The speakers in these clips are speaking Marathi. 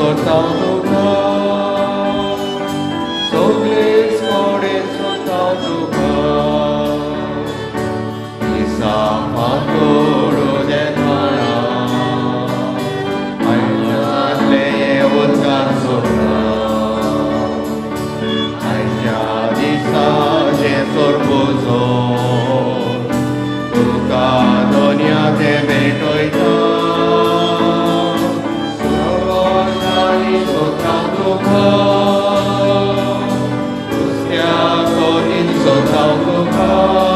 सोतां तुका सगळींच कोडे सोतां तुका Isapatoro denara Aiyale utasora Aiyadisa jesorbuzo Tuka donia tebetoita Survosani sotautuka Ustia konin sotautuka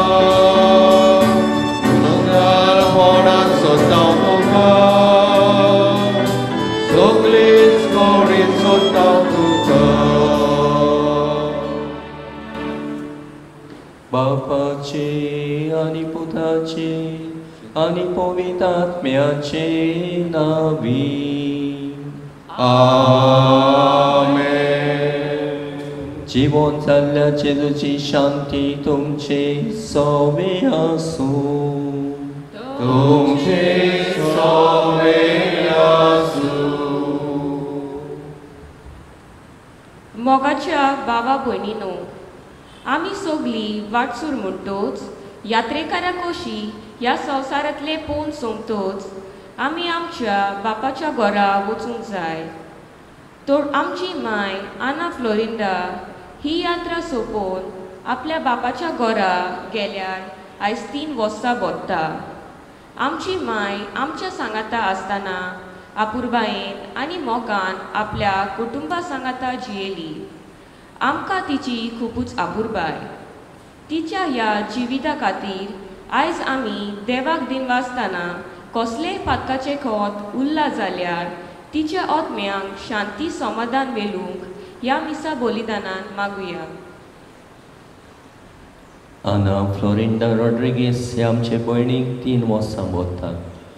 बापाचे आणि पुताचे आणि पवित्रात्म्याचे नावी आमेन. जीवन जाल्ल्या जेजूची शांती तुमचे सवे आसूं तुमचे सवे आसूं. मोगाच्या बाबा भयणीनो, आमी सगळीं वाटसूर म्हणटोच यात्रेकारा कोशी ह्या संवसारांतले पोवन सोंपतोच आमी आमच्या बापाच्या घरा वचूंक जाय. तर आमची माय आना फ्लोरिंडा ही यात्रा सोंपोवन आपल्या बापाच्या घरा गेल्यार आयज 3 वर्सां भोगता. आमची माय आमच्या सांगाता आसतना आपुरबायेन आनी मोगान आपल्या कुटुंबा सांगाता जियेली. आमकां तिची खुबूच आपुरबाय. तिच्या ह्या जिविता खातीर आयज आमी देवाक दिनवासतना कसलेय पातकाचे खोत उरला जाल्यार तिच्या आत्म्यांक शांती समाधान मेळूंक ह्या मिसा बलिदानान मागुया. आना फ्लोरिंडा रॉड्रिगीस हे आमचे भयणीक 3 वर्सां भोगतात.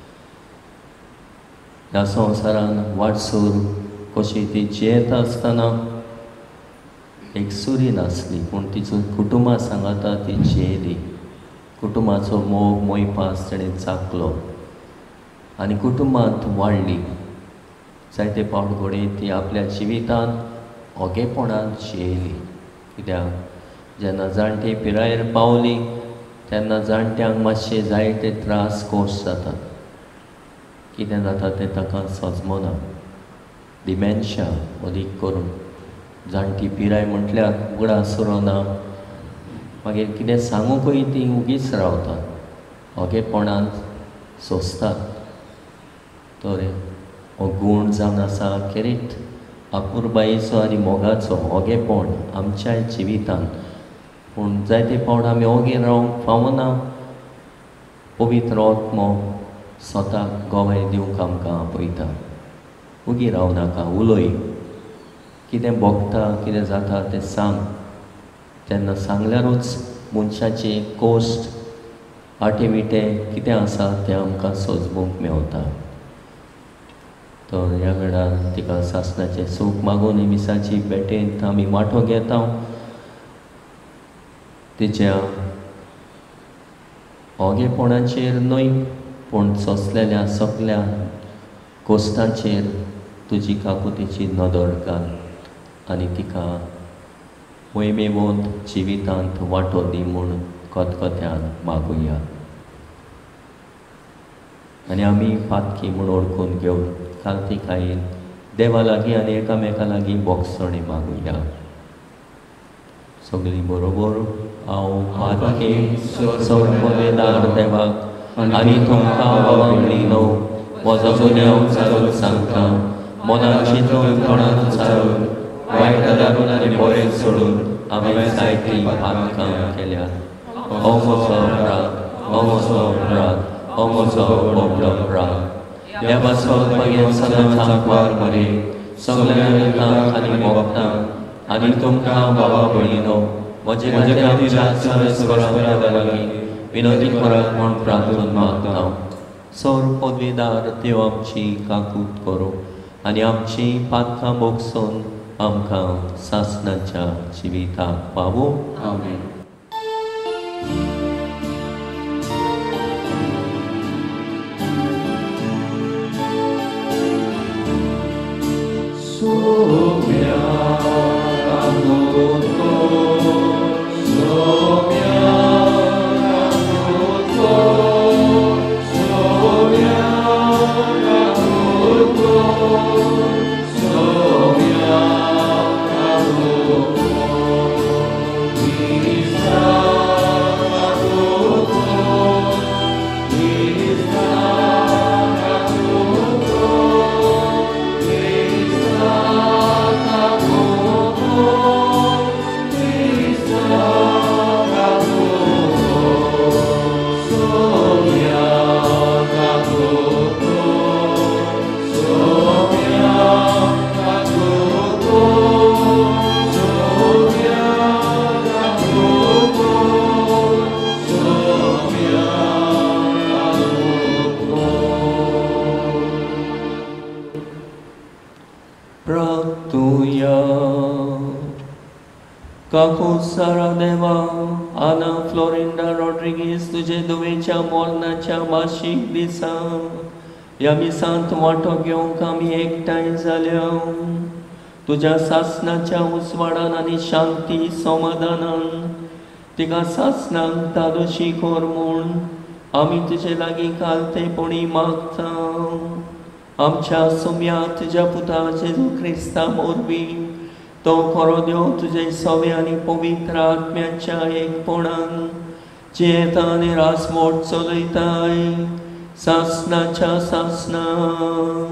ह्या संवसारान वाटसूर कशी ती जियेता आसतना एक सुरी नासली, पूण तिचो कुटुंबा सांगाता ती जियेली. कुटुंबाचो मोग मोयपास ताणें चाखलो आनी कुटुंबांत वाडली. जायते पावट घडये ती आपल्या जिवितांत ओगेपणान जियेली. कित्याक जेन्ना जाणटी पिरायेर पावली तेन्ना जाणट्यांक मातशे जायते त्रास कोश जातात. कितें जाता तें ताका सजमना. डिमेन्शिया अदीक करून जाणटी पिराय म्हटल्यार उगडा सुरोना. मागीर कितें सांगूंकय ती उगीच रावतात, ओगेपणान सोंसतात. तर हो गूण जावन आसा खेरीत आपुरबायेचो आनी मोगाचो ओगेपण आमच्याय जिवितांत. पूण जायते फावट आमी ओगे रावंक फावना. पवित्र आत्मो स्वताक गोवाय दिवंक आमकां आपयता. उगी राव नाका, उलय. कितें भोगता कितें जाता तें सांग. तेन्ना सांगल्यारूच मनशाची कोश्ट आटेविटे कितें आसा तें आमकां सोजमूंक मेवता. तर ह्या वेळार तिका सासणाचें सूख मागून ही मिसाची भेटेंत आमी वांटो घेता. तिच्या ओगेपणाचेर न्हय पूण सोंसलेल्या सगल्या कोश्टांचेर तुजी काकुतीची नदर घाल आनी तिका मोहिमेवंत जिवितांत वांटो दी म्हूण खतखत्यान मागुया. आनी आमी पातकी म्हूण ओळखून घेवन कार्तिकायेन देवा लागीं आनी एकामेका लागीं बोगसणी मागुया. सगळीं बरोबर. हांव पातकी सर्ववेदार देवाक आनी तुमकां वांगडीनो म्हजो गुन्यांव चालून सांगता. मनान चिंतून तोंडान चालून वायट दारून आनी बरें सोडून हांवें जायतीं पातकां केल्यात. हो म्हजो अपराध, हो म्हजो अपराध, हो म्हजो व्हडलो अपराध. देवाचो पयेन सदांच आंकवार मरे सगळ्या युद्धांत आनी मोगतांत आनी तुमकां बाबा भयणीनो म्हजे खातीर परस्परा लागीं विनोदी करात म्हूण प्रार्थून मागता. सौर पदवीदार देव आमची काकूट करूं आनी आमची पातकां बोगसून आमकां सासणाच्या जिविताक पावूं. आमेन. काकुसारा देवा आना फ्लोरिंडा रॉड्रिगीस तुझे दुवेच्या मोलनाच्या वार्षिक दिसा ह्या मिसांत वांटो घेवंक आमी एकठांय जाल्या तुज्या सासणाच्या उजवाडान आनी शांती समाधानान तिका सासणांक तादोशी कोर म्हूण आमी तुजे लागीं कालतेपणी मागता आमच्या सुम्या तुज्या पुता जेजू क्रिस्ता मोरबी तो खरो देव तुजे सवे आनी पवित्र आत्म्याच्या एकपणान जेता आनी रासमोट चलयताय सासणाच्या सासणान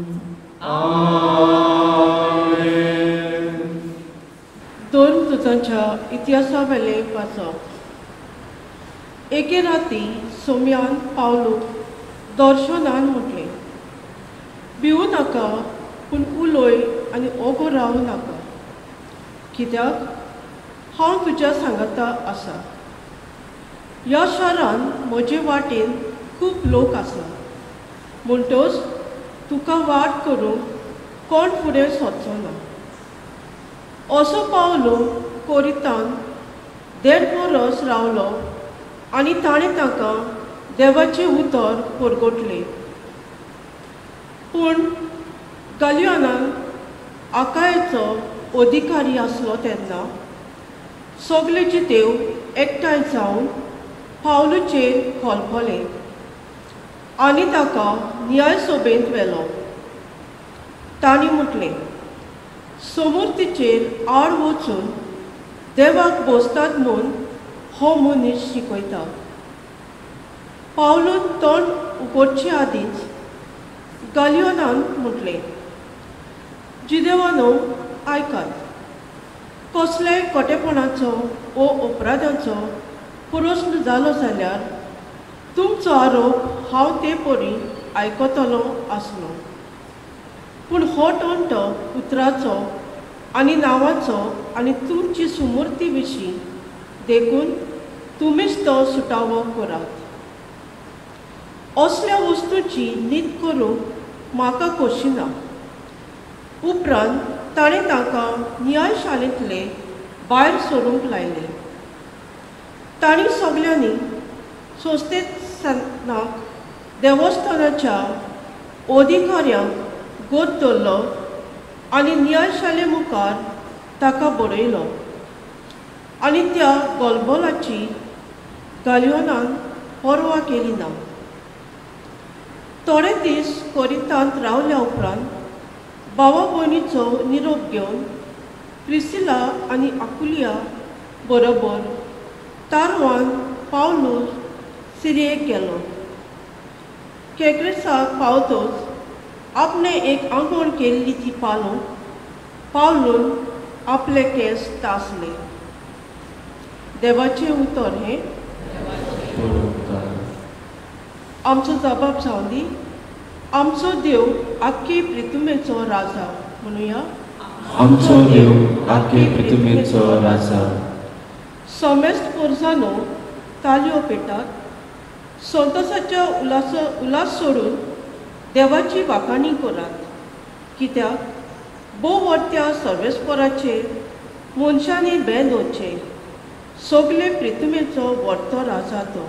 दोन तुजांच्या इतिहासा वेले वाचप एके राती सोम्यान पावलूक दर्शनान म्हटलें भिवू नाका पूण उलय आनी ओगो रावू नाका कित्याक हांव तुज्या सांगाता आसा ह्या शारान म्हजे वाटेन खूब लोक आसा म्हणटच तुका वाट करूंक कोण फुडें सरचो ना असो पावलो कोरितान 1.5 वर्स रावलो आनी ताणें ताका देवाचें उतर परगटलें पूण गालियोनान आकायेचो अधिकारी आसलो तेन्ना सगळे जितेव एकठांय जावन पावलूचेर खोलपले आनी ताका न्याय सभेंत व्हेलो तांणी म्हटलें समूर्तीचेर आड वचून देवाक बोसतात म्हूण हो मनीस शिकयता पावलून तोंड उगडचे आदींच गालियोनान म्हटलें जिदेवानो आयकात कसलेय खोटेपणाचो वो अपराधाचो प्रस्न जालो जाल्यार तुमचो आरोप हांव ते परी आयकतलो आसलो पूण हो टोंटो उतराचो आनी नांवाचो आनी तुमची सुमूर्ती विशीं देखून तुमीच तो सुटावो करात असल्या वस्तूंची न्हीद करूंक म्हाका खोशी ना उपरांत ताणें ताका न्यायशाळेंतले भायर सरूंक लायलें तांणी सगळ्यांनी सोस्तेनाक देवस्थानाच्या अधिकाऱ्यांक गोत धरलो आनी न्यायशाळे मुखार ताका बरयलो आनी त्या गोलबोलाची गालियोनान परवा केली ना थोडे दीस कोरिंतांत रावल्या उपरांत भावा भयणीचो निरोप घेवन प्रिसिला आनी आकुलिया बरोबर तारवान पावलूस सिरियेक गेलो केक्रेसाक पावतच आपणे एक आंगवण केल्ली ती पावलून आपले केस तासले देवाचें उतर हें आमचो जबाब जावन दी आमचो देव आख्खे पृथ्वीचो राजा म्हणुया आमचो देव आख्खे पृथ्वीचो राजा समेस्त पोरजानो ताल्यो पेटात संतोसाच्या उलास सोडून देवाची वाखाणी करात कित्याक भोव वर्त्या सर्वेस्पराचेर मनशांनी बेंद वचचें सगळे पृथ्वीचो व्हडतो राजा तो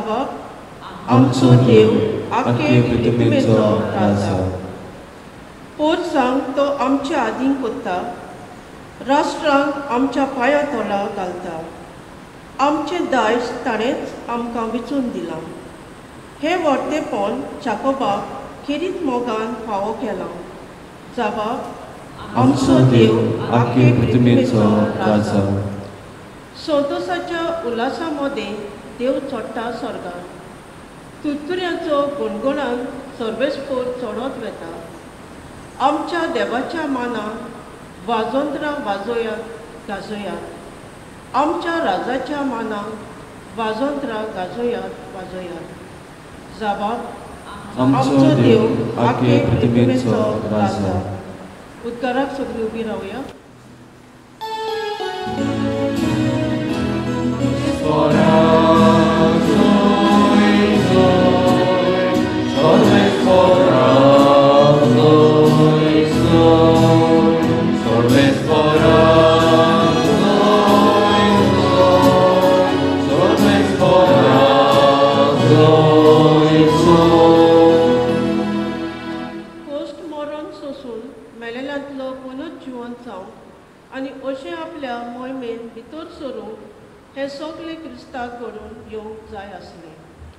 जबाब आमचो देव आख्खे पृथ्वीचो राजा पोरसांक तो आमच्या आदीं कोत्ता, राष्ट्रांक आमच्या पांया तोला घालता. आमचें दायज ताणेंच आमकां विचून दिलां. हे वर्तेपण चाकोबाक खेरीत मोगान फावो केलां. जाबाब आमचो देव आख्खे पृथ्वीचो राजा. संतोशाच्या उल्हासा मदें देव चडटा स्वर्गांत. तुतुऱ्याचो गुणगुणान सर्वेस्पोर चडत वेता. आमच्या देवाच्या मानाक वाजोंत्रां वाजोयात गाजोयात. आमच्या राजाच्या मानाक वाजोंत्रां गाजोयात वाजोयात. जाबाब आमचो देव आख्खे पृथ्वीचो राजा. उद्गाराक सगळीं उबी रावया. पोस्ट मरण सोसून मेलेल्यांतलो पुनर्जिवंत जावंक आनी अशें आपल्या मोहिमेन भितर सरूंक हे सगळे क्रिस्ताक घडून येवंक जाय आसलें.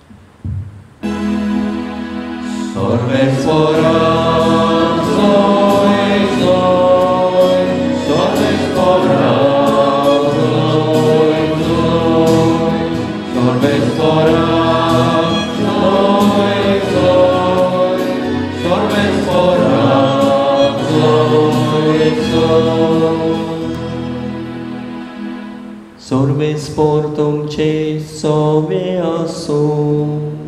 Sorvespor तुमचे सोवे आसूं.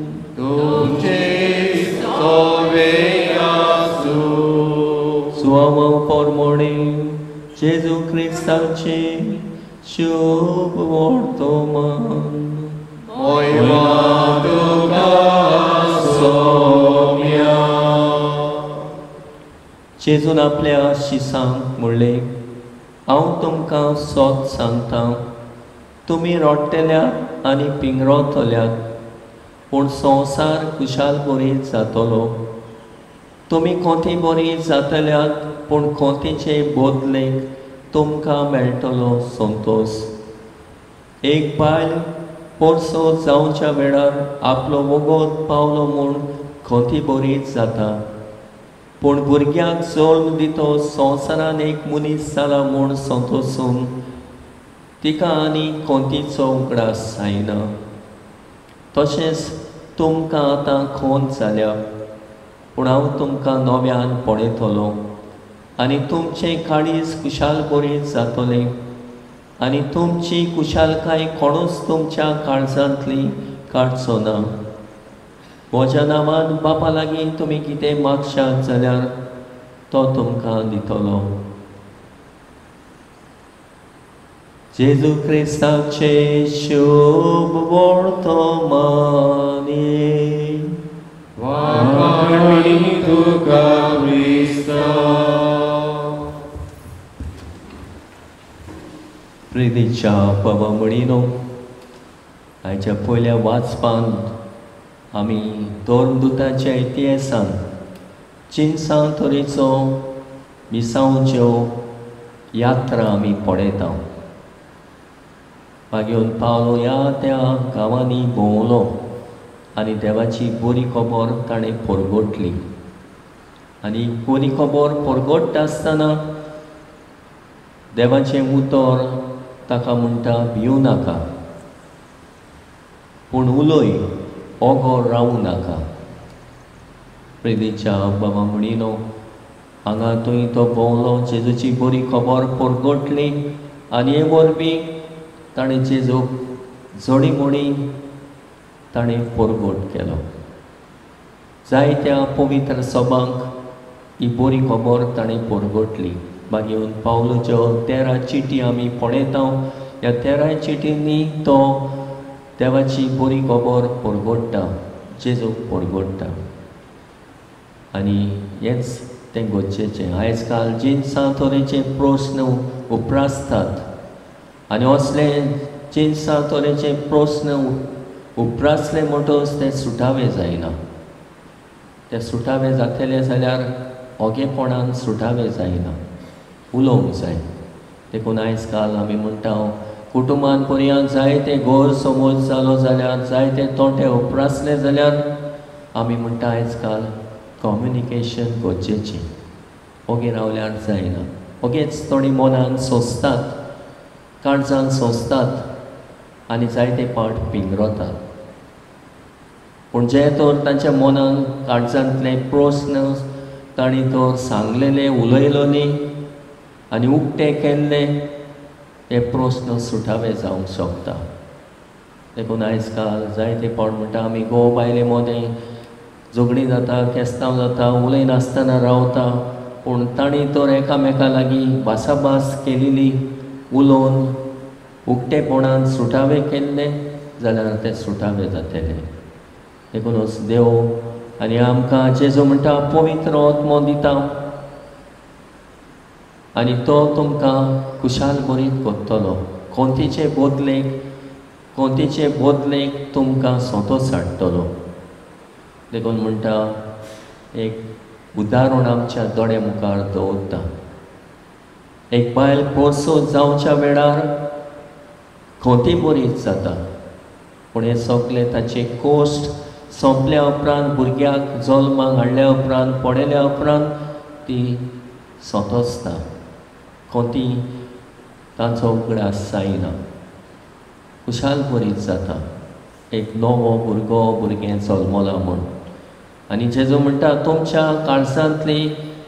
सुवामो पोरमोणे जेजू क्रिस्ताचे शुभ वर्तमान. जेजून आपल्या शिसांक म्हणलें, हांव तुमकां सोत सांगतां, तुमी रोडटल्यात आनी पिंगरोतल्यात, पूण संवसार खुशाल बरी जातलो. तुमी कोती बरी जातल्यात, पूण कोतीचे बोदलेक तुमकां मेळटलो संतोश. एक बायल पोरसो जावच्या वेळार आपलो वगत पावलो म्हूण कोती बरी जाता, पूण भुरग्याक जल्म दितो संवसारान एक मनीस जाला म्हूण संतोसून तिका आनी कोंतीचो उगडास जायना. तशेंच तुमकां आतां खोंत जाल्या, पूण हांव तुमकां नव्यान पळयतलो आनी तुमचें काळीज खुशाल बरी जातलें आनी तुमची खुशालकाय कोणूच तुमच्या काळजांतली काडचो ना. म्हज्या नांवान बापा लागीं तुमी कितें मागशात जाल्यार तो तुमकां दितलो. जेजू क्रिस्ताचे शुभ वर्तमान. तुका क्रिस्ता. प्रितीच्या बाबा म्हणिनो, आयच्या पयल्या वाचपान आमी दोरदुताच्या इतिहासान चिंसां तरेचो मिसांच्यो यात्रा आमी पळयता. मागीर पावलो ह्या त्या गांवांनी भोंवलो आनी देवाची बरी खबर ताणें परगटली. आनी बरी खबर परगट्टा आसतना देवाचें उतर ताका म्हणटा, भिवू नाका, पूण उलय, ओगोर रावूं नाका. प्रितीच्या बाबा म्हणिनो, हांगा थंय तो भोंवलो, जेजूची बरी खबर परगटली आनी हे वरवीं ताणें जेजूक जोडी म्हणी ताणें परगट केलो. जायत्या पवित्र सभांक ही बरी खबर ताणें परगटली. मागीर पावलोच्यो 13 चिटी आमी पळयता. ह्या 13 चिटींनी तो देवाची बरी खबर परगट्टा, जेजूक परगट्टा. आनी हेंच तें गरजेचें. आयज काल जिन्सां तरेचे प्रस्न उप्रासतात आनी असले जिन्सां तरेचे प्रस्न उप्रासले म्हणटच ते सुटावे जायना. ते सुटावे जातले जाल्यार ओगेपणान सुटावे जायना, उलोवंक जाय. देखून आयज काल आमी म्हणटा कुटुंबान पर्यंत जायते घोर समोर जालो जाल्यार, जायते तोटे उपरासले जाल्यार आमी म्हणटा आयज काल कम्युनिकेशन गरजेचें. ओगे रावल्यार जायना. ओगेच थोडी मनान सोंसतात, काळजान सोंसतात आनी जायते पावट पिंगरोतात. पूण जे तर तांच्या मनान काळजांतले प्रस्न तांणी तर सांगलेले, उलयलो न्ही आनी उक्ते केल्ले, ते प्रस्न सुटावे जावंक शकता. देखून आयज काल जायते पावट म्हणटा आमी घोव बायले मदें झगडीं जाता, केस्तांव जाता, उलयनासतना रावता. पूण तांणी तर एकामेका लागीं भासाभास केलेली, उलोवन उक्तेपणान सुटावे केल्ले जाल्यार ते सुटावे जातले. देखूनच देव आनी आमकां जेजू म्हणटा पवित्र आत्मो दिता आनी तो तुमकां खुशाल बरीत करतलो. कोंतीचे बदलेक तुमकां सोंतोच हाडटलो. देखून म्हणटा एक उदाहरण आमच्या दोळे मुखार दवरता. एक बायल पोरसो जावच्या वेळार खोंती बरीच जाता, पूण हे सगळे ताचे कोश्ट सोंपल्या उपरांत, भुरग्याक जल्माक हाडल्या उपरांत, पडल्या उपरांत ती सोंतोसता. खोंती तांचो उगडास जायना, खुशाल बरीच जाता. एक नवो भुरगें जल्मला म्हूण. आनी जेजू म्हणटा तुमच्या काळजांतली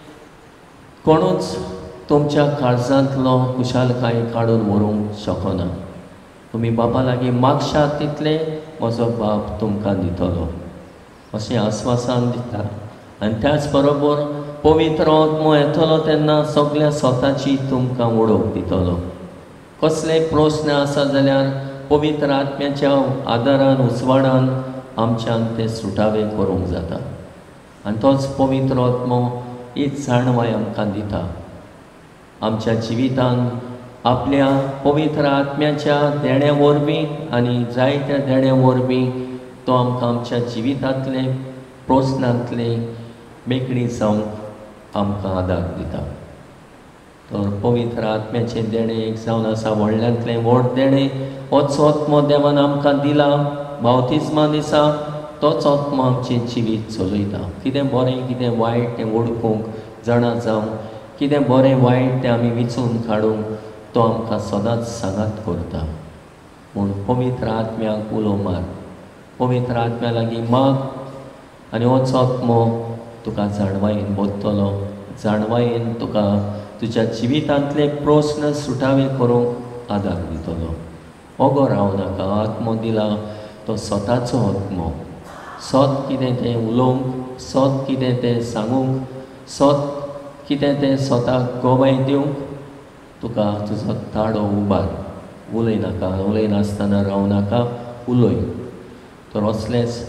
कोणूच तुमच्या काळजांतलो खुशालकाय काडून व्हरूंक शकना. तुमी बापा लागीं मागशात तितले म्हजो बाप तुमकां दितलो, अशें आस्वासन दिता. आनी त्याच बरोबर पवित्र आत्मो येतलो तेन्ना सगळ्या स्वताची तुमकां वळख दितलो. कसले प्रस्न आसा जाल्यार पवित्र आत्म्याच्या आदारान, उजवाडान आमच्यान ते सुटावे करूंक जाता. आनी तोच पवित्र आत्मो हीच जाणवाय आमकां दिता. आमच्या जिवितान आपल्या पवित्र आत्म्याच्या देण्या वरवीं आनी जायत्या देण्या वरवीं तो आमकां आमच्या जिवितांतले प्रस्नांतले मेकळी जावंक आमकां आदार दिता. तर पवित्र आत्म्याचे देणे एक जावन आसा व्हडल्यांतलें व्हड देणें. होच आत्मो देवान आमकां दिला बावतिस्मा दिसा. तोच आत्मो आमचें जिवीत चलयता. कितें बरें कितें वायट तें वळखूंक जाणा जावं, कितें बरें वायट तें आमी विचून काडूंक तो आमकां सदांच सांगात करता. म्हूण पवित्र आत्म्याक उलो मार, पवित्र आत्म्या लागीं माग आनी होच आत्मो तुका जाणवायेन बोधतलो. जाणवायेन तुका तुज्या जिवितांतले प्रस्न सुटावे करूंक आदार दितलो. ओगो राव नाका. आत्मो दिला तो स्वताचो आत्मो. सोत कितें तें उलोवंक, सोत कितें तें सांगूंक, सोत कितें तें स्वताक गोवाय दिवंक तुका तुजो ताळो उबार. उलयनाका, उलयनासतना रावनाका, उलय. तर असलेंच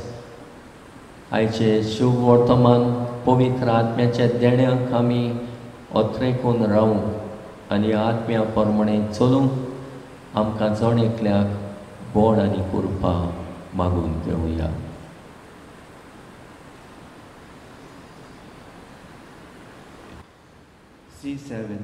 आयचे शुभ वर्तमान पवित्र आत्म्याच्या देण्याक आमी अत्रेकून रावूंक आनी आत्म्या प्रमाणें चलूंक आमकां जण एकल्याक बोड आनी कृपा मागून घेवया. C7.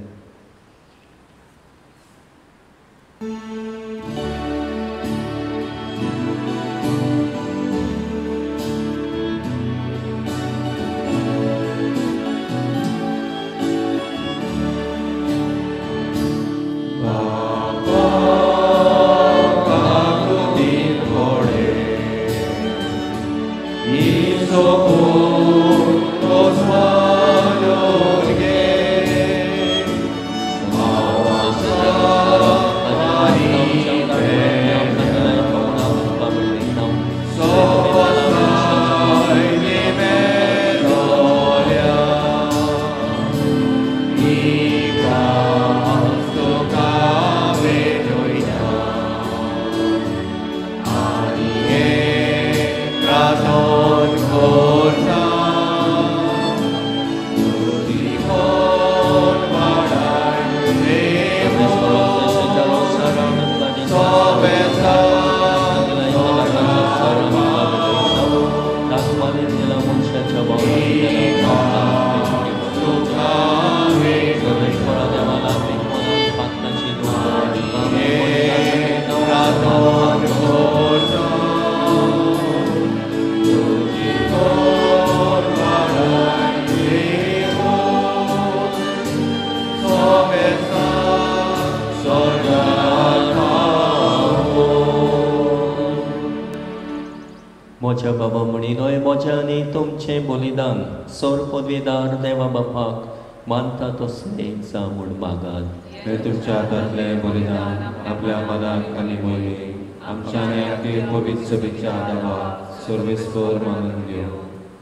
मोच्या बाबा म्हणीन होय मोच्या आनी तुमचें बलिदान सोर पदवीदार देवा बापाक मानता तसलें जावं म्हूण मागात. हे तुमच्या हातांतले बलिदान आपल्या मनाक आनी मोहीमेक आमच्या आनी आमचे पवित्र सभेच्या आदाराक सर्वेस्पर मानून घेवं.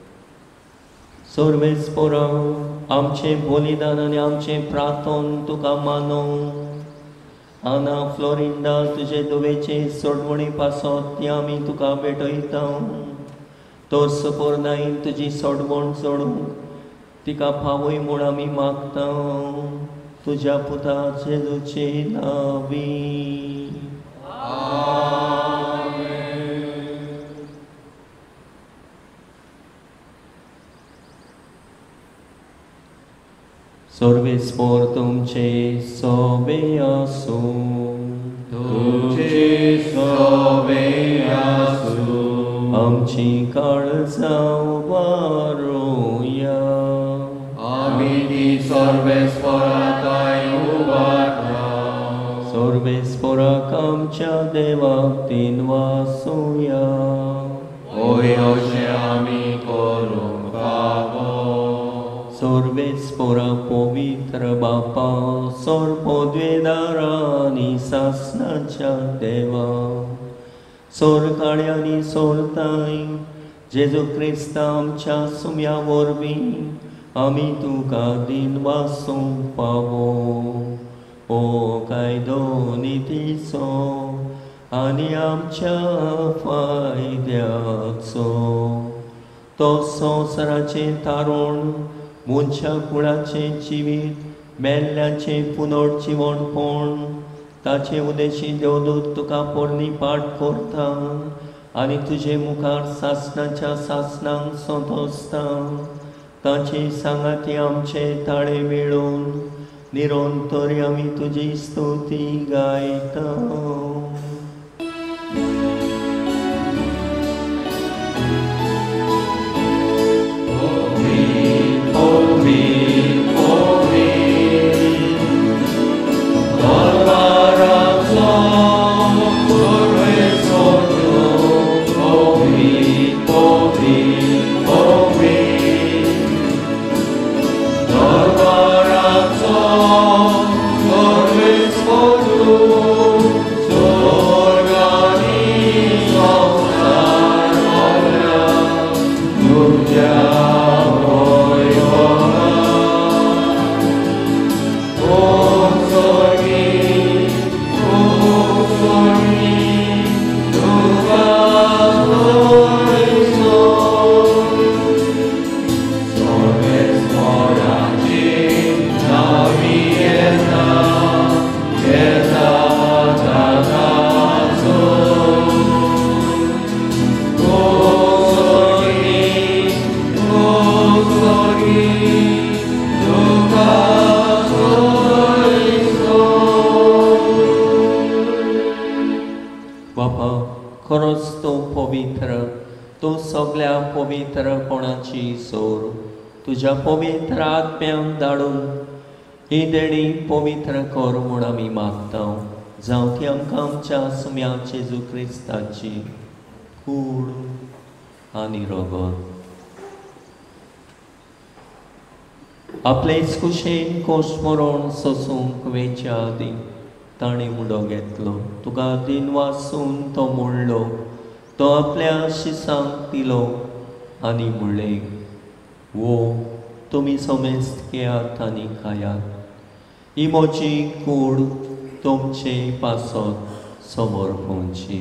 सर्वेस्परां आमचें बलिदान आनी आमचें प्रार्थन तुका मानूं. आना फ्लोरिंडा तुजे दुवेचे सोडवणी पासत ती आमी तुका भेटयता. तोर सपोर्दायीन तुजी सोडवण सोडूंक तिका फावय म्हूण आमी मागता. तुज्या पुता जेजूचे नांवी. सर्वेस्पर तुमचे सोबे आसूं. तुमचे सोबे आसूं. आमची काळजां वारुया. आमी ती सर्वेस्पराताय उबारता. सर्वेस्पराक आमच्या देवाक तीन वासुया. ओय अशें आमी करूंक फावो. सर्वेस्परा पवित्र बापा सोर पदवेदार आनी सासणाच्या देवा सोर काळ्या आनी सोरताय जेजू क्रिस्त आमच्या सुम्या वरवीं आमी तुका दिन वासूंक पावो. ओ कायदो नितीचो आनी आमच्या फायद्याचो तो संवसाराचें तारण मनशा कुळाचें जिवीत मेल्ल्याचें पुनर्जिवणपण ताचे उदेशी देवदूत तुका पोरणी पाठ करता आनी तुजे मुखार सासणाच्या सासणांक सोंतोसता. ताचे सांगाती आमचे ताळे मेळून निरंतर आमी तुजी स्तुती गायता. पवित्रपणाची सोर तुझ्या पवित्र आत्म्याक धाडून ही देणी पवित्र कर म्हूण आमी मागता. जावं ती आमकां आमच्या सुम्या जेजू क्रिस्ताची कूड आनी रगत आपलेच कुशेन कोसमरोन सोसूंक वेच्या आदी ताणें मुडो घेतलो. तुका दिन वासून तो म्हणलो. तो आपल्या शिसांक दिलो आनी म्हणलें, वो तुमी समेस्त घेयात आनी खायात. ही म्हजी कूड तुमचे पासत समर्पणची.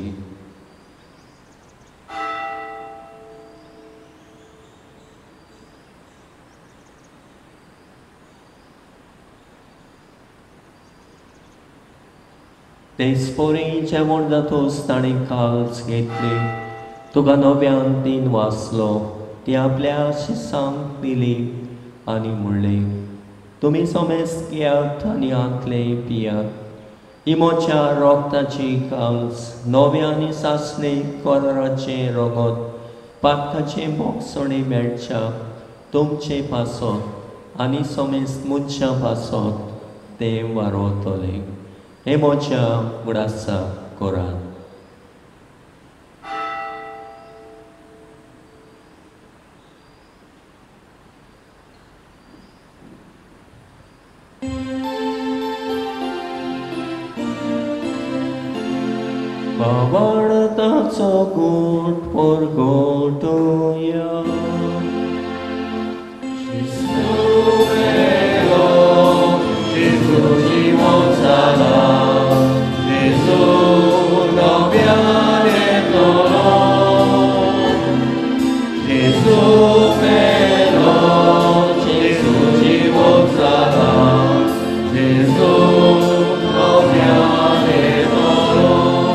देसपोरी जेवण जातोच ताणें काल्स घेतली. तुका नव्यान दिन वाचलो. ती आपल्या शिसांक दिली आनी म्हणलें, तुमी समेस्त घेयात आनी आतले पियात. ही म्हज्या रोगताची काल्स नव्या आनी सासणे कोराचे रगत पातकाचे मोगसणे मेळच्या तुमचे पासत आनी समेस्त मुच्या पासत तें वारोतले. हे म्हज्या उडासा कोरात. बावार्ताचो गूट परगोटुया. Jezu żywot zala, Jezu nowiane tolo, Jezu melo, Jezu żywot zala, Jezu nowiane tolo.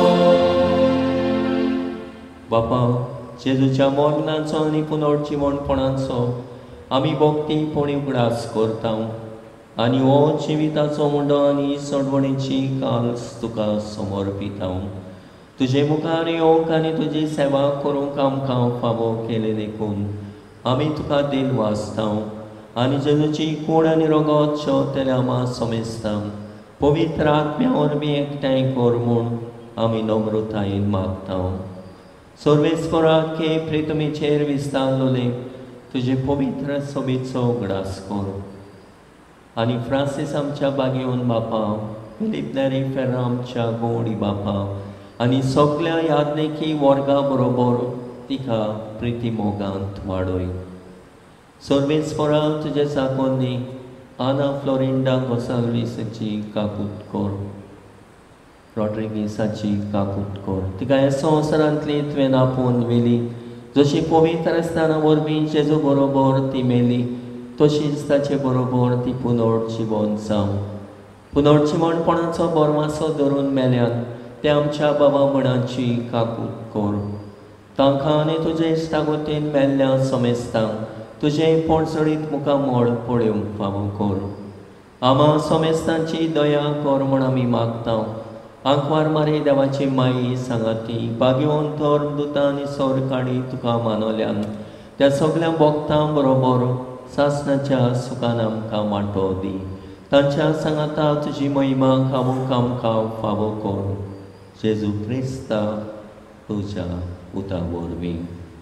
बापा, जेजूच्या मोगनाचो आनी पुनर्जीवणपणाचो आमी भक्तीपणी उगडास करता आनी हो जिविताचो मुंडो आनी सोडवणेची काल्स तुका समर्पिता. तुजे मुखार येवंक आनी तुजी सेवा करूंक आमकां फावो केले देखून आमी तुका देव वाचता आनी जेजूची कूड आनी रगत शेवतले आमां समेजता. पवित्र आत्म्या वरवीं एकठांय कर म्हूण आमी नम्रतायेन मागता. सर्वेस्परा के प्रितमेचेर विस्तारलोले तुजे पवित्र सोबीचो उगडास कर आनी फ्रांसीस आमच्या बागेवन बापा, फिलीप नेरी फेर्रा आमच्या गोडी बापा आनी सगळ्या यादनेकी वर्गा बरोबर तिका प्रिती मोगांत वाडय. सर्वेस्परा तुजे साकोन्नी आना फ्लोरिंडा गोसाल्विसाची काकूट कर, रॉड्रिगेसाची काकूट कर. तिका ह्या संवसारांतली तुवें आपोवन वेली. जशी पवित्र आसतना वरवीं जेजू बरोबर ती मेली, तशीच ताचे बरोबर ती पुनर्जीवन जावं. पुनर्जीवणपणाचो बोरमासो धरून मेल्यान ते आमच्या बाबा मणाची काकूट कर. तांकां आनी तुजे इश्टागोतीन मेल्ल्या समेस्तांक तुजे पडसडीत मुखामोळ पळोवंक फावो कर. आमां समेस्तांची दया कर म्हूण आमी मागता. आंकवार मारी देवाची माई सांगाती बागेवन धर्म दुतां आनी सोरकाडी तुका मानवल्यान त्या सगळ्या भक्तां बरोबर सासणाच्या सुखान आमकां वांटो दी. तांच्या सांगाता तुजी महिमा खावूंक आमकां फावो कर. जेजू क्रिस्ता तुज्या उता वरवीं.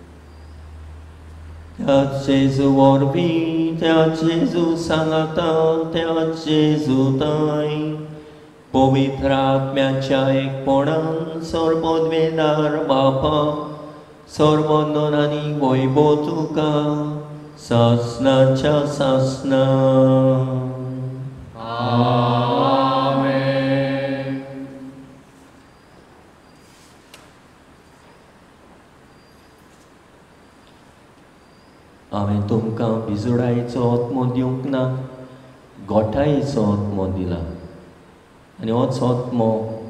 त्या जेजू वरवीं, त्या जेजू सांगाता, त्या जेजू ताई पवित्र आत्म्याच्या एकपणान सर्वोद्वेदार बापा, सर्वोन्नोन आनी वैभव तुका सासणाच्या सासणा. आमेन. हांवें तुमकां बिजुडायेचो आत्मो दिवंक ना, गोठायेचो आत्मो दिला आनी होच आत्मो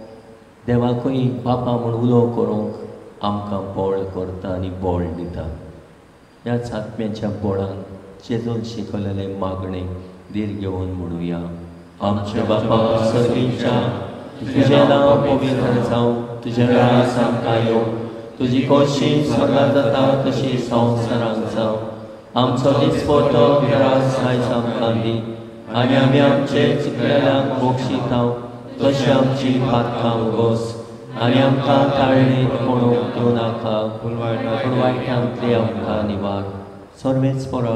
देवाकूय बापा म्हूण उलो करूंक आमकां बळ करता आनी बळ दिता. ह्याच आत्म्याच्या बळान जेजून शिकयलेले मागणे दीर घेवन म्हणुया. आमच्या बापा सर्गीच्या, तुजें नांव पवित्र जावं, तुजें राज आमकां येवं, तुजी खोशी स्वर्गांत जाता तशी संवसारांत जावं. आमचो दिसपतो रास आयज आमकां दी आनी आमी आमचे चुकलेल्यांक बक्षिता तशी आमची पातकां उगोस आनी आमकां ताळणेंत पडूंक दिवं नाका, पूण वायटांतली आमकां निवार. सर्वेस्परा,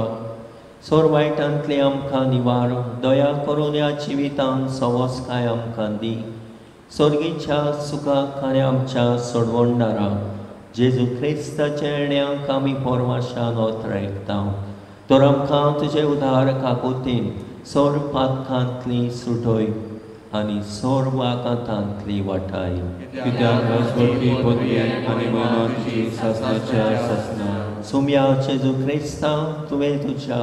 सोर वायटांतली आमकां निवार. दया करून ह्या जिवितांत सवस्काय आमकां दी. सर्गीच्या सुखाक आनी आमच्या सोडवणदारा जेजू क्रिस्ताच्या येण्याक आमी परवाशान ओतरायकता. तर आमकां तुजे उदार काकुतीन सोर पातकांतली सुटय आनी सोर वागातांतली वाटाय. कित्याक राजवटी पदवी आनी महिमाची सासणाच्या सासणा. सुम्या जेजू क्रिस्ता, तुवें तुज्या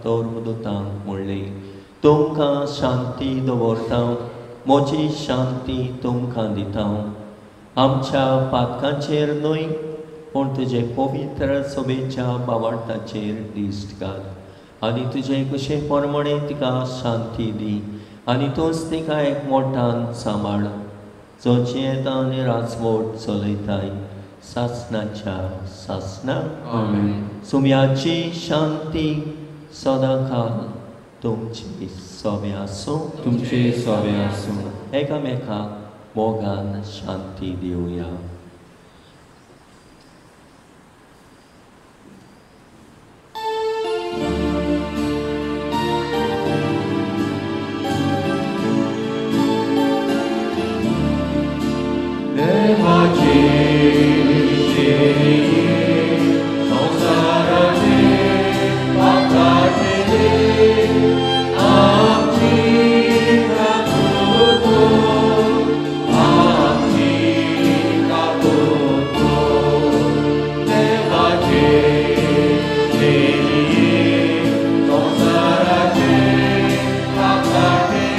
दोतांक म्हणलें, तुमकां शांती दवरता, म्हजी शांती तुमकां दिता. आमच्या पातकांचेर न्हय पूण तुजे पवित्र सोबेच्या बावार्थाचेर दिश्ट घाल आनी तुजे कुशे प्रमाणे तिका शांती दी आनी तूंच तिका एकमोठान सांबाळ, जो जियेता आनी राजवट चलयताय सासणाच्या सासणा. आमेन. सुम्याची शांती सदांकाल तुमची सोबे आसूं. तुमचे सोबे आसूं. एकामेकाक मोगान शांती दिवया. Devaci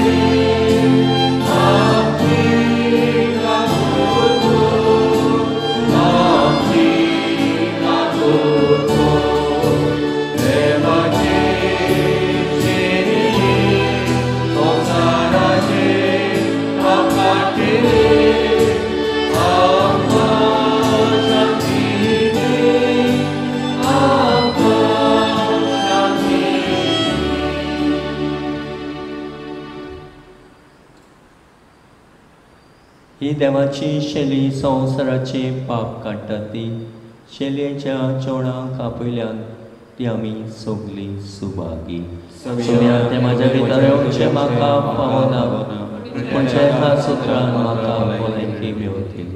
ही देवाची शेली संवसाराचे पाप काडटा ती शेलयेच्या जेवणाक आपयल्यान ती आमी सगली सुभागी. सुम्या ते म्हाज्या भितर येवचे म्हाका पावना पूण जे एका सुत्रान म्हाका भलायकी मेळटली.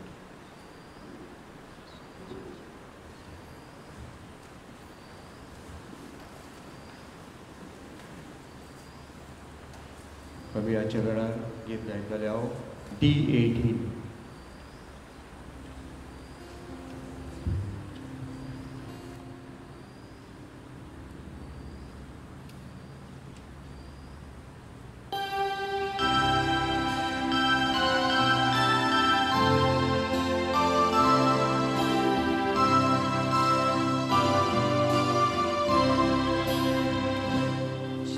कवियाच्या वेळार गीत गायतले हांव D18.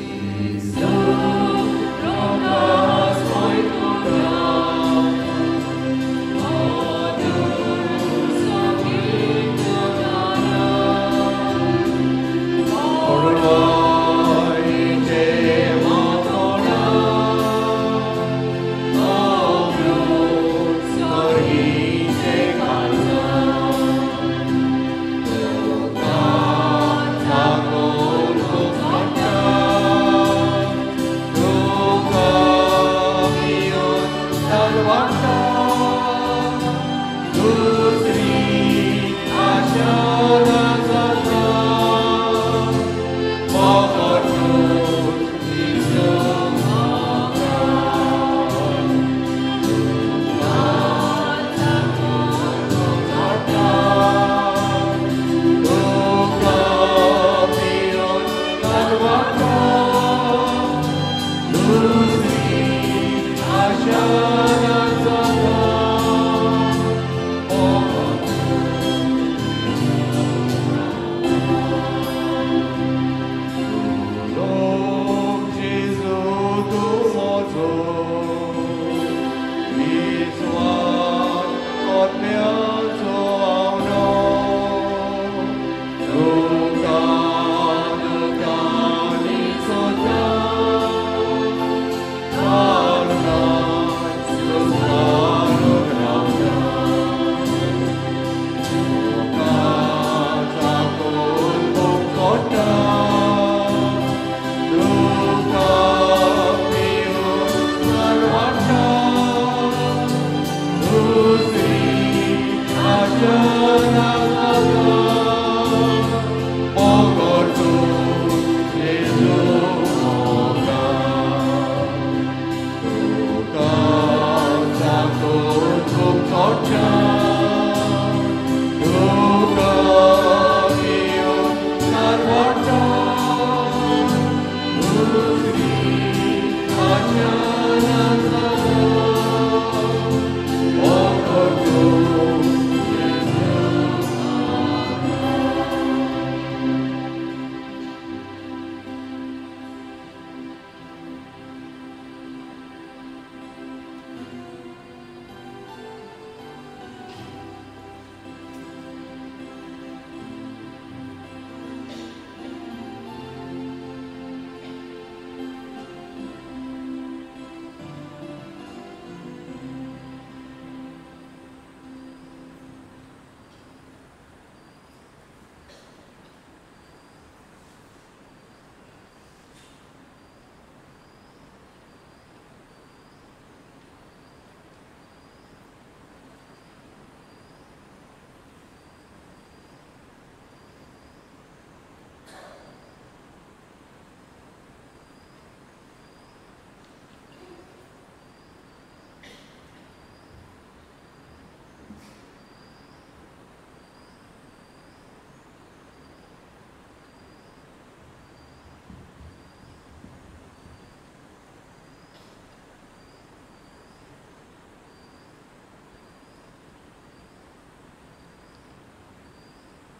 Jesus, from us,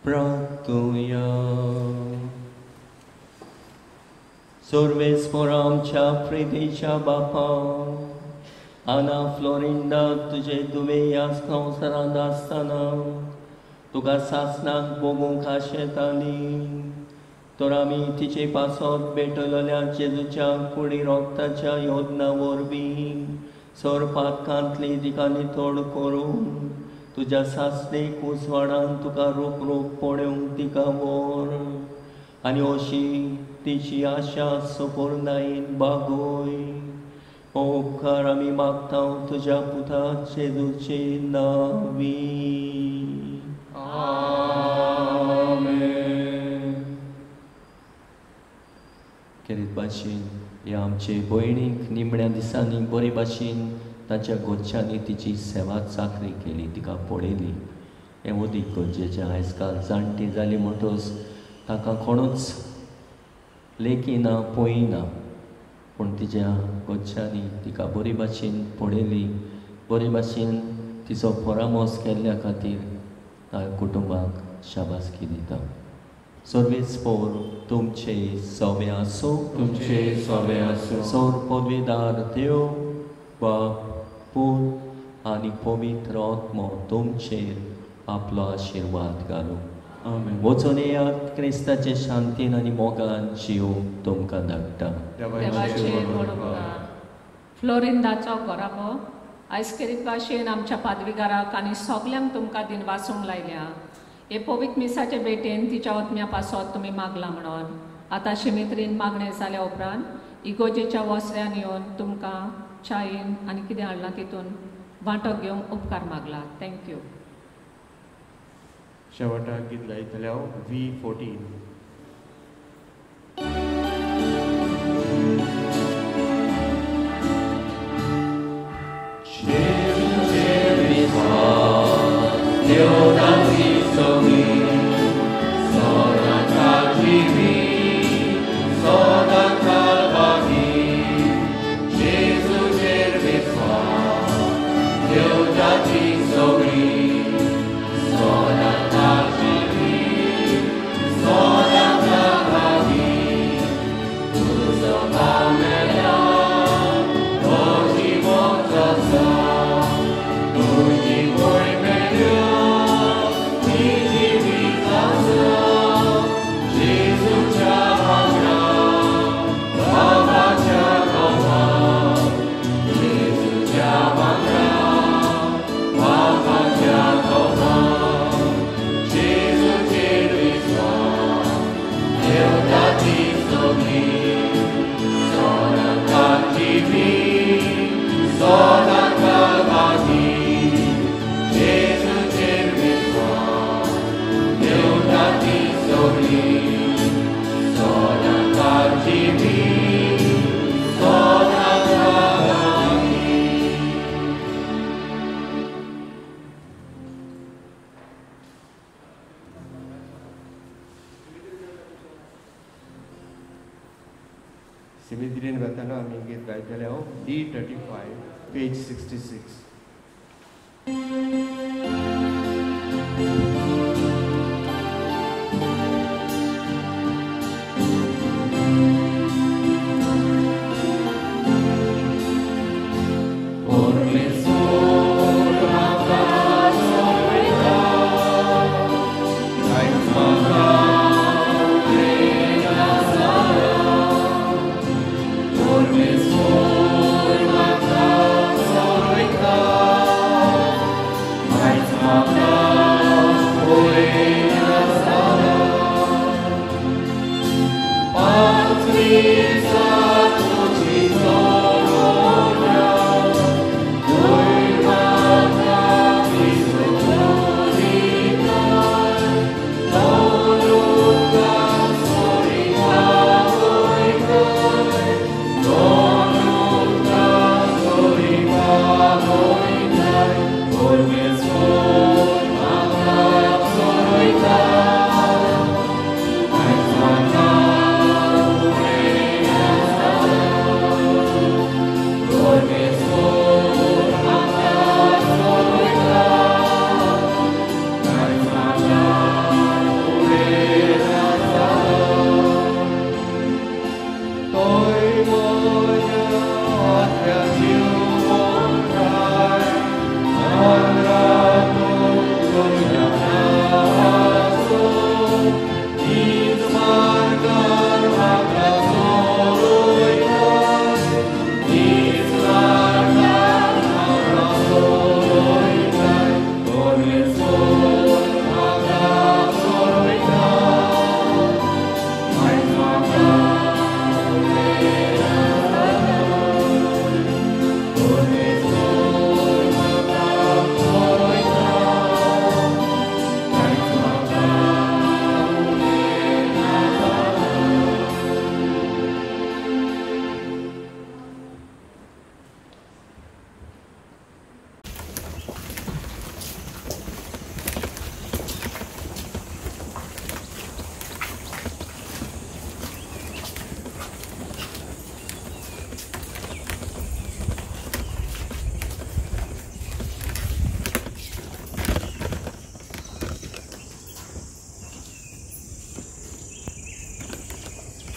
प्रार्थूया. सर्वेस्पर आमच्या प्रितीच्या बापा, आना फ्लोरिंडा तुझे दुवे ह्या संवसारांत आसतना तुका सासणाक बगूंक आशेताली, तर आमी तिचे पासत भेटलेल्या जेजूच्या कुडी रोगताच्या योजना वरवीं सर पातकांतली तिका नितळ करून तुज्या सासणेक उसवाडान तुका रूप रूप पळोवंक तिका व्हर, आनी अशी तिची आशा सपूर्णायेन बागोय. हो उपकार आमी मागता तुज्या पुता जेजूचे नांवी. खेरीत भाशेन ह्या आमचे भयणीक निमण्या दिसांनी बरे भाशेन ताच्या गोच्यांनी तिची सेवा चाकरी केली, तिका पळयली. हें ओदीक गरजेचें. आयज काल जाणटी जाली म्हणटच ताका कोणूच लेखी ना पळय ना, पूण तिच्या गोच्यांनी तिका बरे भाशेन पळयली, बरे भाशेन तिचो परामोस केल्ल्या खातीर हांव कुटुंबाक शाबासकी दिता. सर्वेस्पर तुमचे सवे आसूं. तुमचे सवे आसूं. सौर पदवीदार देव बाप पूत आनी पवित्र आत्मो तुमचेर आपलो आशिर्वाद घालूं. आमेन. वचून येयात, क्रिस्ताचे शांतीन आनी मोगान जीव तुमकां धाडटा. देवाचेर वडोवकार. फ्लोरिंदाचो घोराबो आयज करीत भाशेन आमच्या पादवीगाराक आनी सगल्यांक तुमकां दिन वाचूंक लायल्या. हे पवित्र मिसाचे भेटेन तिच्या आत्म्या पासत तुमी मागला म्हणून आतां शिमित्रीन मागणें जाल्या उपरांत इगोजेच्या वस्त्यान येवन तुमकां चायेन आनी कितें हाडलां तितून वांटो घेवंक उपकार मागला. थँक्यू. शेवटाक गीत लायतले हांव V14. सिमित्रीन वतना आमी गीत गायतले हांव D35 पेज 66. Amen.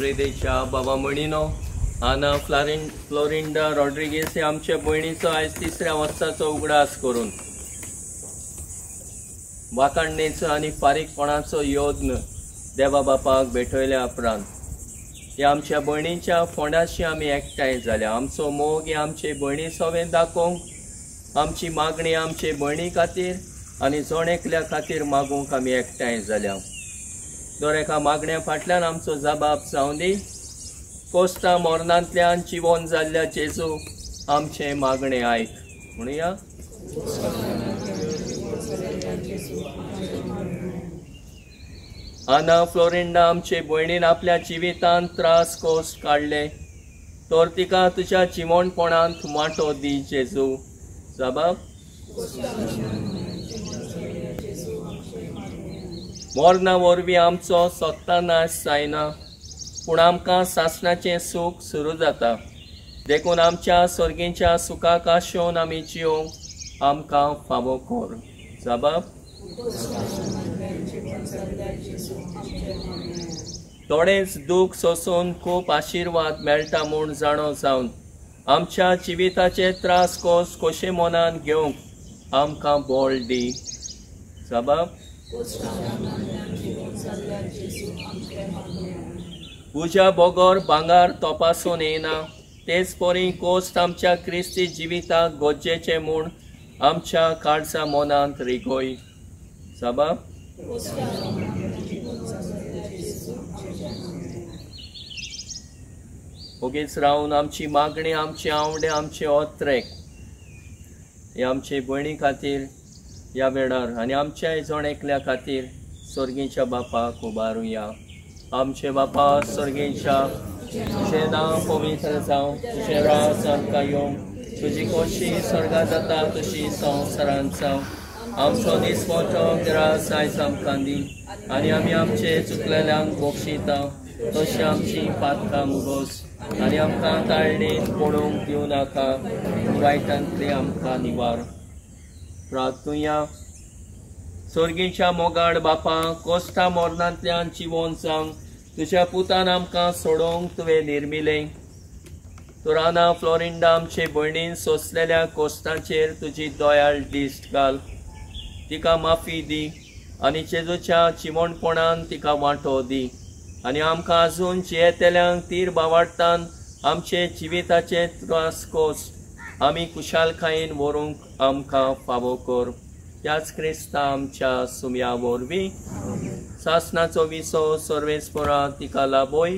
प्रेदेच्या बाबा मणिनो आना फ्लोरिंडा रॉड्रिगेस हे आमच्या भयणीचो आयज 3ऱ्या वर्साचो उगडास करून वाकाणणेचो आनी फारीकपणाचो योद्न देवा बापाक भेटयल्या उपरांत हे आमच्या भयणीच्या फोंडाशी आमी एकठांय जाल्या. आमचो मोग हे आमचे भयणी सवें दाखोवंक आमची मागणी आमचे भयणी खातीर आनी जोणेकल्या खातीर मागूंक आमी एकठांय जाल्या. दर एका मागण्या फाटल्यान आमचो जबाब जावं दी. कोस्ता मोर्नांतल्यान जिवोन जाल्ल्या जेजू आमचे मागणे आयक म्हणुया. आना फ्लोरिंडा आमचे भयणीन आपल्या जिवितांत त्रास कोस्ट काडले तर तिका तुज्या जिवणपणांत वांटो दी जेजू. जबाब मोर्ना वरवीं आमचो सोत्ता नाश जायना पूण आमकां सासणाचें सूख सुरू जाता. देखून आमच्या सर्गेच्या सुखाक आशोवन आमी जिवंक आमकां फावो कर. जबाब थोडेच दूख सोसून खूब आशिर्वाद मेळटा म्हूण जाणो जावन आमच्या जिविताचे त्रास कोस कशे मनान घेवंक आमकां बोल दी. जबाब तुज्या बोगोर भांगार तपासून येना तेच परी कोस्ट आमच्या क्रिस्ती जिविताक गोज्जेचे म्हूण आमच्या काळजा मनांत रिगोय. जबाब ओगीच रावन आमची मागणी आमचे आवडे आमचे ओत्रेक हे आमचे भयणी खातीर ह्या वेळार आनी आमच्या जोणेकल्या खातीर सर्गेच्या बापाक उबारुया. आमचे बापा सर्गेच्या तुझें नांव पवित्र जावं तुझें रास आमकां येवंक तुजी खोशी स्वर्गांत जाता तशी संवसारांत जावं. आमचो दिसवटो गिरास आयज आमकां दी आनी आमी आमचे चुकलेल्यांक बक्षिता तशी आमची पातकां मुगोस आनी आमकां ताळणेंत पडूंक दिवं नाका वायटांतली आमकां निवार. प्रार्थुया. सर्गेच्या मोगाड बापा कोस्ता मोर्नांतल्यान जिवोन जावंक तुज्या पुतान आमकां सोडोवंक तुवें निर्मिलें. तुराना फ्लोरिंडा आमचे भयणीन सोंसलेल्या कोस्ताचेर तुजी दोयाळ दिश्ट घाल. तिका माफी दी आनी जेजूच्या चिमणपणान तिका वांटो दी आनी आमकां आजून जियेतेल्यांक तीर बावाडटान आमचे जिविताचे त्रास कोस आमी कुशालकायेन व्हरूंक आमकां फावो कर. त्याच क्रिस्ता आमच्या सुमया वरवीं सासणाचो विसो सर्वेस्परा तिका लाबोय.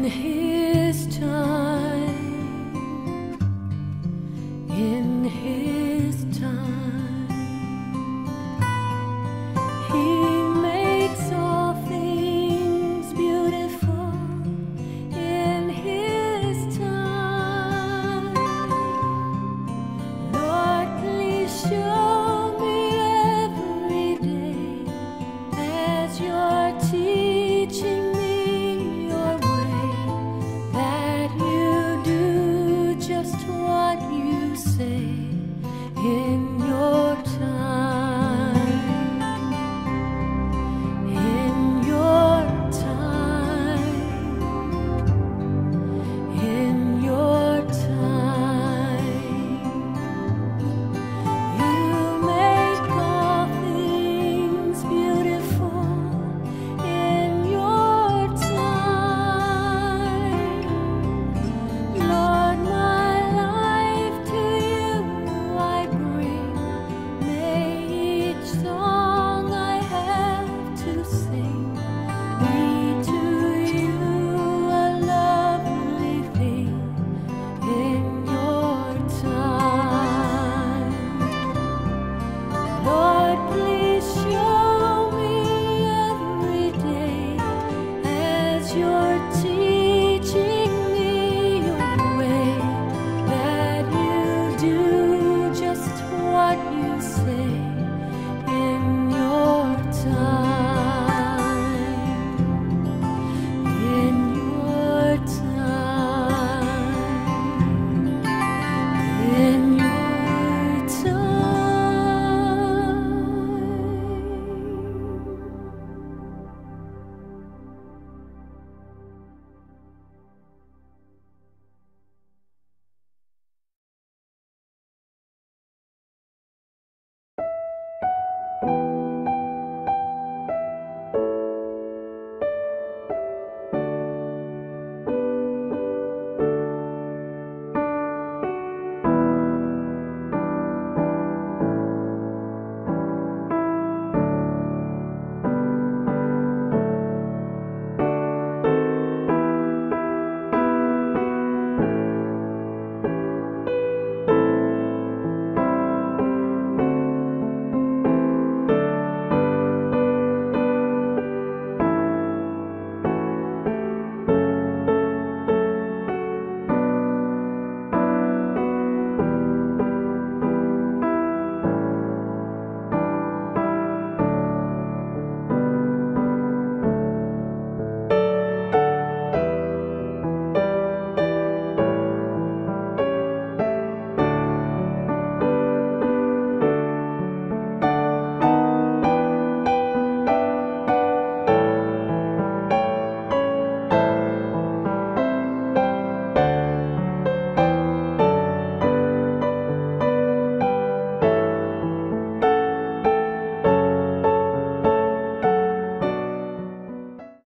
In his